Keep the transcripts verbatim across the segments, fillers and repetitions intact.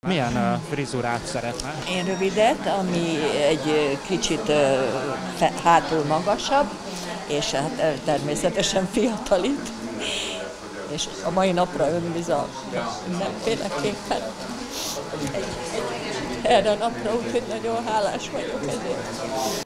Milyen uh, frizurát szeretne? Én rövidet, ami egy kicsit uh, hátul magasabb, és hát természetesen fiatalít. És a mai napra önbizalom mindenféleképpen egy, egy, erre a napra, úgyhogy nagyon hálás vagyok ezért.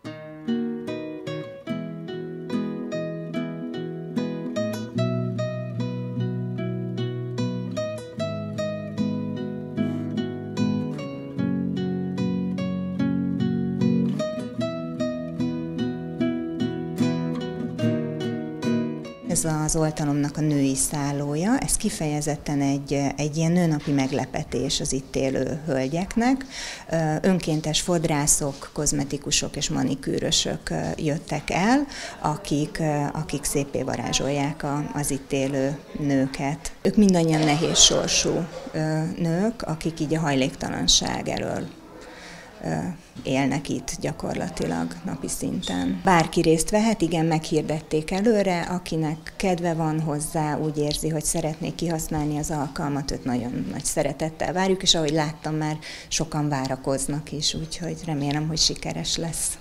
Ez az oltalomnak a női szállója, ez kifejezetten egy, egy ilyen nőnapi meglepetés az itt élő hölgyeknek. Önkéntes fodrászok, kozmetikusok és manikűrösök jöttek el, akik, akik széppé varázsolják az itt élő nőket. Ők mindannyian nehéz sorsú nők, akik így a hajléktalanság elől élnek itt gyakorlatilag napi szinten. Bárki részt vehet, igen, meghirdették előre, akinek kedve van hozzá, úgy érzi, hogy szeretné kihasználni az alkalmat, őt nagyon nagy szeretettel várjuk, és ahogy láttam, már sokan várakoznak is, úgyhogy remélem, hogy sikeres lesz.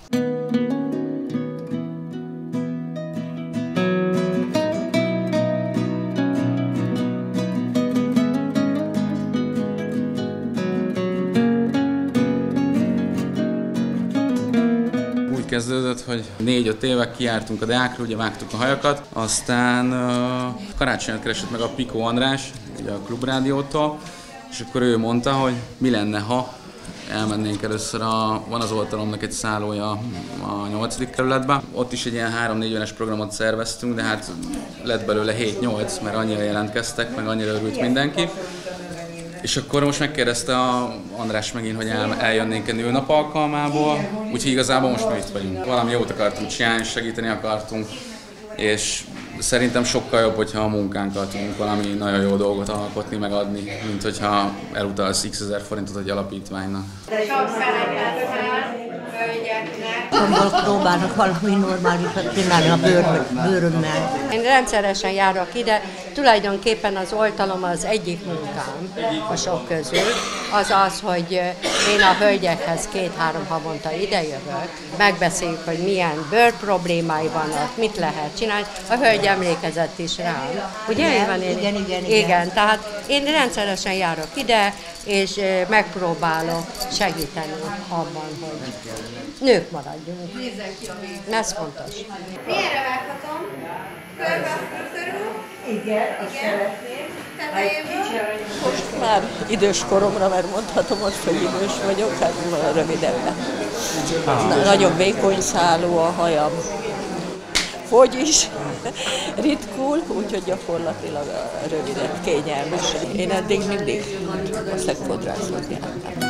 Kezdődött, hogy négy-öt éve kijártunk a Deákra, ugye vágtuk a hajakat, aztán uh, karácsonyat keresett meg a Pikó András, ugye a Klubrádiótól, és akkor ő mondta, hogy mi lenne, ha elmennénk először, a, van az oltalomnak egy szállója a nyolcadik kerületben, ott is egy ilyen három-négy éves programot szerveztünk, de hát lett belőle hét-nyolc, mert annyira jelentkeztek, meg annyira örült mindenki. És akkor most megkérdezte a András megint, hogy el, eljönnénk egy nőnap alkalmából, úgyhogy igazából most mi itt vagyunk. Valami jót akartunk csinálni, segíteni akartunk, és szerintem sokkal jobb, hogyha a munkánkkal tudunk valami nagyon jó dolgot alkotni, megadni, mint hogyha elutalsz x ezer forintot egy alapítványnak. Gondolok, próbálnak valami normálisat csinálni a bőr, bőrömmel. Én rendszeresen járok ide, tulajdonképpen az oltalom az egyik munkám a sok közül. Az az, hogy én a hölgyekhez két-három havonta idejövök, megbeszéljük, hogy milyen bőr problémái vannak, mit lehet csinálni. A hölgy emlékezett is rám. Ugye? Igen, igen, igen, igen. Igen, tehát én rendszeresen járok ide, és megpróbálok segíteni abban, hogy nők maradjunk. Ez fontos. Milyenre vághatom? Körbe, körül? Igen, azt szeretném. Most már idős koromra, mert mondhatom azt, hogy idős vagyok, hát rövidebben. Na, nagyon vékony szálú a hajam. Hogy is ritkul, úgyhogy gyakorlatilag a rövidet kényelmes. Én eddig mindig a szegfodrászhoz jártam.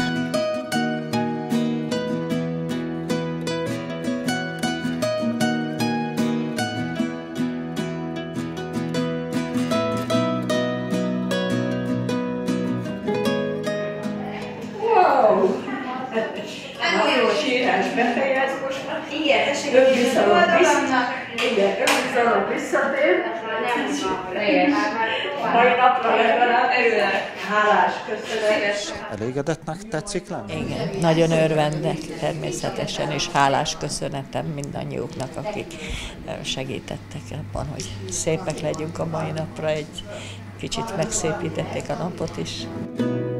Nagyon sírás befejez most már. Igen, tessék, önbizalom visszatér. Mai napra legalább hálás, köszönet. Elégedettnek tetszik lenni? Igen, nagyon örvendek természetesen, és hálás köszönetem mindannyiuknak, akik segítettek abban, hogy szépek legyünk a mai napra, egy kicsit megszépítették a napot is.